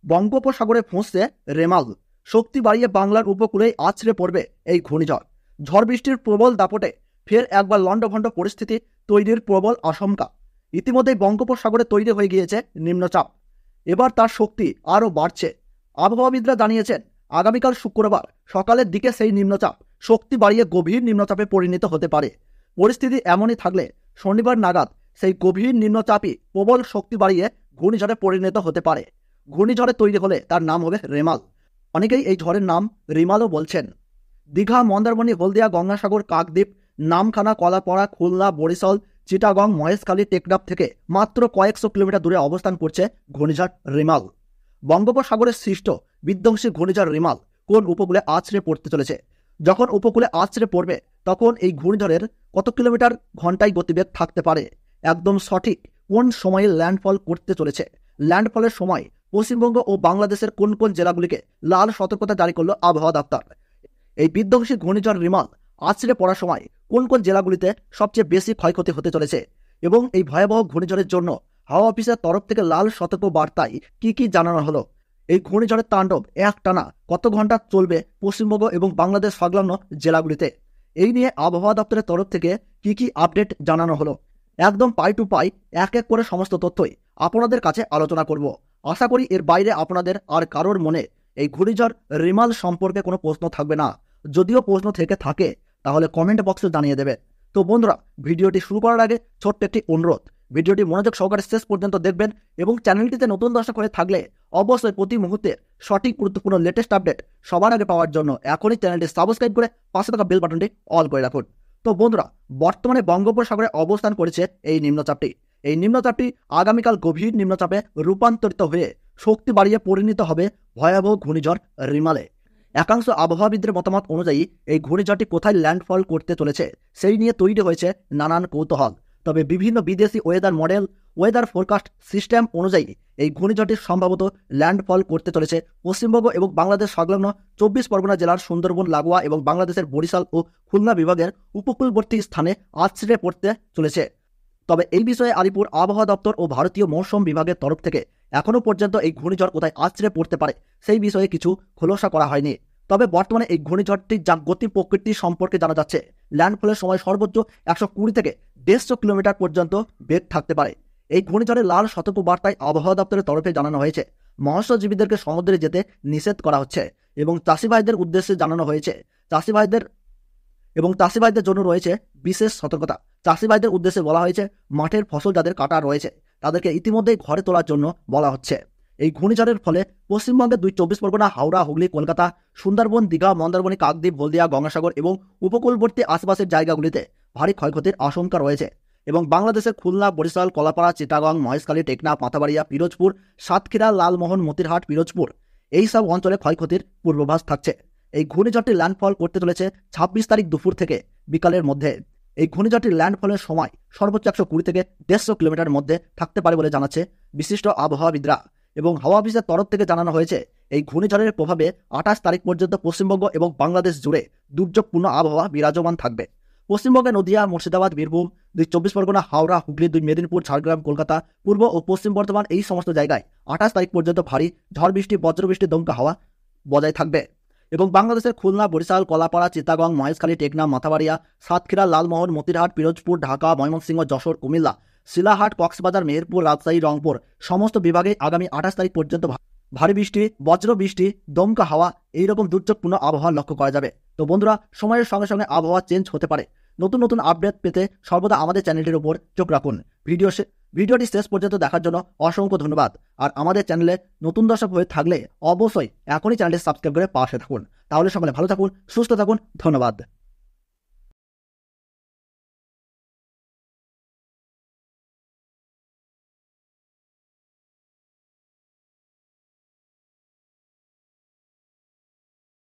বঙ্গোপসাগরে ফুঁসছে রেমাল। শক্তি বাড়িয়ে বাংলার উপকূলেই আছড়ে পড়বে এই ঘূর্ণিঝড়। ঝড় বৃষ্টির প্রবল দাপটে ফের একবার লণ্ডভণ্ড পরিস্থিতি তৈরির প্রবল আশঙ্কা। ইতিমধ্যেই বঙ্গোপসাগরে তৈরি হয়ে গিয়েছে নিম্নচাপ। এবার তার শক্তি আরও বাড়ছে। আবহাওয়াবিদরা জানিয়েছেন আগামীকাল শুক্রবার সকালের দিকে সেই নিম্নচাপ শক্তি বাড়িয়ে গভীর নিম্নচাপে পরিণত হতে পারে। পরিস্থিতি এমনই থাকলে শনিবার নাগাদ সেই গভীর নিম্নচাপই প্রবল শক্তি বাড়িয়ে ঘূর্ণিঝড়ে পরিণত হতে পারে। ঘূর্ণিঝড়ে তৈরি হলে তার নাম হবে রেমাল। অনেকেই এই ঝড়ের নাম রিমালও বলছেন। দীঘা, মন্দারমণি, হলদিয়া, গঙ্গাসাগর, কাকদ্বীপ, নামখানা, কলাপাড়া, খুলনা, বরিশাল, চিটাগং, মহেশখালী, টেকনাফ থেকে মাত্র কয়েকশো কিলোমিটার দূরে অবস্থান করছে ঘূর্ণিঝড় রিমাল। বঙ্গোপসাগরের সৃষ্ট বিধ্বংসী ঘূর্ণিঝড় রিমাল কোন উপকূলে আছড়ে পড়তে চলেছে? যখন উপকূলে আছড়ে পড়বে তখন এই ঘূর্ণিঝড়ের কত কিলোমিটার ঘন্টায় গতিবেগ থাকতে পারে? একদম সঠিক কোন সময়ে ল্যান্ডফল করতে চলেছে? ল্যান্ডফলের সময় পশ্চিমবঙ্গ ও বাংলাদেশের কোন কোন জেলাগুলিকে লাল সতর্কতা জারি করল আবহাওয়া দপ্তর? এই বিধ্বংসী ঘূর্ণিঝড় রিমাল আছড়ে পড়ার সময় কোন কোন জেলাগুলিতে সবচেয়ে বেশি ক্ষয়ক্ষতি হতে চলেছে? এবং এই ভয়াবহ ঘূর্ণিঝড়ের জন্য হাওয়া অফিসের তরফ থেকে লাল সতর্ক বার্তায় কি জানানো হলো? এই ঘূর্ণিঝড়ের তাণ্ডব একটানা কত ঘন্টা চলবে পশ্চিমবঙ্গ এবং বাংলাদেশ সংলগ্ন জেলাগুলিতে? এই নিয়ে আবহাওয়া দপ্তরের তরফ থেকে কি আপডেট জানানো হলো? একদম পাই টু পাই এক এক করে সমস্ত তথ্যই আপনাদের কাছে আলোচনা করব। আশা করি এর বাইরে আপনাদের আর কারোর মনে এই ঘূর্ণিঝড় রিমাল সম্পর্কে কোনো প্রশ্ন থাকবে না। যদিও প্রশ্ন থেকে থাকে তাহলে কমেন্ট বক্সে জানিয়ে দেবে। তো বন্ধুরা, ভিডিওটি শুরু করার আগে ছোট্ট একটি অনুরোধ, ভিডিওটি মনোযোগ সহকারে শেষ পর্যন্ত দেখবেন এবং চ্যানেলটিতে নতুন দর্শক হয়ে থাকলে অবশ্যই প্রতি মুহূর্তে সঠিক গুরুত্বপূর্ণ লেটেস্ট আপডেট সবার আগে পাওয়ার জন্য এখনই চ্যানেলটি সাবস্ক্রাইব করে পাশে থাকা বেল বাটনটি অল করে রাখুন। তো বন্ধুরা, বর্তমানে বঙ্গোপসাগরে অবস্থান করেছে এই নিম্নচাপটি। এই নিম্নচাপটি আগামীকাল গভীর নিম্নচাপে রূপান্তরিত হয়ে শক্তি বাড়িয়ে পরিণত হবে ভয়াবহ ঘূর্ণিঝড় রিমালে। একাংশ আবহাওয়াবিদদের মতামত অনুযায়ী এই ঘূর্ণিঝড়টি কোথায় ল্যান্ডফল করতে চলেছে সেই নিয়ে তৈরি হয়েছে নানান কৌতূহল। তবে বিভিন্ন বিদেশি weather model, weather forecast system অনুযায়ী এই ঘূর্ণিঝড়টি সম্ভবত ল্যান্ডফল করতে চলেছে পশ্চিমবঙ্গ এবং বাংলাদেশ সংলগ্ন 24 পরগনা জেলার সুন্দরবন লাগোয়া এবং বাংলাদেশের বরিশাল ও খুলনা বিভাগের উপকূলবর্তী স্থানে আছড়ে পড়তে চলেছে। তবে এই বিষয়ে আলিপুর আবহাওয়া দপ্তর ও ভারতীয় মৌসুম বিভাগের তরফ থেকে এখনও পর্যন্ত এই ঘূর্ণিঝড় কোথায় আছড়ে পড়তে পারে সেই বিষয়ে কিছু খোলসা করা হয়নি। তবে বর্তমানে এই ঘূর্ণিঝড়টির যা গতি প্রকৃতি সম্পর্কে জানা যাচ্ছে, ল্যান্ডফলের সময় সর্বোচ্চ 120 থেকে 150 কিলোমিটার পর্যন্ত বেগ থাকতে পারে। এই ঘূর্ণিঝড়ের লাল সতর্ক বার্তায় আবহাওয়া দপ্তরের তরফে জানানো হয়েছে মৎস্যজীবীদেরকে সমুদ্রে যেতে নিষেধ করা হচ্ছে এবং চাষিভাইদের উদ্দেশ্যে জানানো হয়েছে চাষিভাইদের জন্য রয়েছে বিশেষ সতর্কতা। চাষিভাইদের উদ্দেশ্যে বলা হয়েছে মাঠের ফসল যাদের কাটা রয়েছে তাদেরকে ইতিমধ্যেই ঘরে তোলার জন্য বলা হচ্ছে। এই ঘূর্ণিঝড়ের ফলে পশ্চিমবঙ্গের 24 পরগনা, হাওড়া, হুগলি, কলকাতা, সুন্দরবন, দীঘা, মন্দারমণি, কাকদ্বীপ, হলদিয়া, গঙ্গাসাগর এবং উপকূলবর্তী আশপাশের জায়গাগুলিতে ভারী ক্ষয়ক্ষতির আশঙ্কা রয়েছে এবং বাংলাদেশের খুলনা, বরিশাল, কলাপাড়া, চিটাগং, মহেশখালী, টেকনাফ, মাথাবাড়িয়া, পিরোজপুর, সাতক্ষীরা, লালমোহন, মতিরহাট, পিরোজপুর এইসব অঞ্চলে ক্ষয়ক্ষতির পূর্বাভাস থাকছে। এই ঘূর্ণিঝড়টি ল্যান্ডফল করতে চলেছে 26 তারিখ দুপুর থেকে বিকালের মধ্যে। এই ঘূর্ণিঝড়টির ল্যান্ডফলের সময় সর্বোচ্চ 120 থেকে 150 কিলোমিটারের মধ্যে থাকতে পারে বলে জানাচ্ছে বিশিষ্ট আবহাওয়াবিদরা এবং হাওয়া অফিসের তরফ থেকে জানানো হয়েছে এই ঘূর্ণিঝড়ের প্রভাবে 28 তারিখ পর্যন্ত পশ্চিমবঙ্গ এবং বাংলাদেশ জুড়ে দুর্যোগপূর্ণ আবহাওয়া বিরাজমান থাকবে। পশ্চিমবঙ্গে নদিয়া, মুর্শিদাবাদ, বীরভূম, 24 পরগনা, হাওড়া, হুগলি, 2 মেদিনীপুর, ঝাড়গ্রাম, কলকাতা, পূর্ব ও পশ্চিম বর্ধমান এই সমস্ত জায়গায় 28 তারিখ পর্যন্ত ভারী ঝড় বৃষ্টি, বজ্রবৃষ্টি, দমকা হাওয়া বজায় থাকবে এবং বাংলাদেশের খুলনা, বরিশাল, কলাপাড়া, চিটাগং, মহেশখালী, টেকনাফ, মাথাবাড়িয়া, সাতক্ষীরা, লালমোহন, মতিরহাট, পিরোজপুর, ঢাকা, ময়মনসিংহ, যশোর, কুমিল্লা, শিলাহাট, কক্সবাজার, মেহেরপুর, রাজশাহী, রংপুর সমস্ত বিভাগে আগামী 28 তারিখ পর্যন্ত ভারী বৃষ্টি, বজ্র বৃষ্টি, দমকা হাওয়া এইরকম দুর্যোগপূর্ণ আবহাওয়া লক্ষ্য করা যাবে। তো বন্ধুরা, সময়ের সঙ্গে সঙ্গে আবহাওয়া চেঞ্জ হতে পারে। নতুন নতুন আপডেট পেতে সর্বদা আমাদের চ্যানেলটির উপর চোখ রাখুন। ভিডিওটি শেষ পর্যন্ত দেখার জন্য অসংখ্য ধন্যবাদ। আর আমাদের চ্যানেলে নতুন দর্শক হয়ে থাকলে অবশ্যই এখনই চ্যানেলটি সাবস্ক্রাইব করে পাশে থাকুন। তাহলে সকলে ভালো থাকুন, সুস্থ থাকুন। ধন্যবাদ।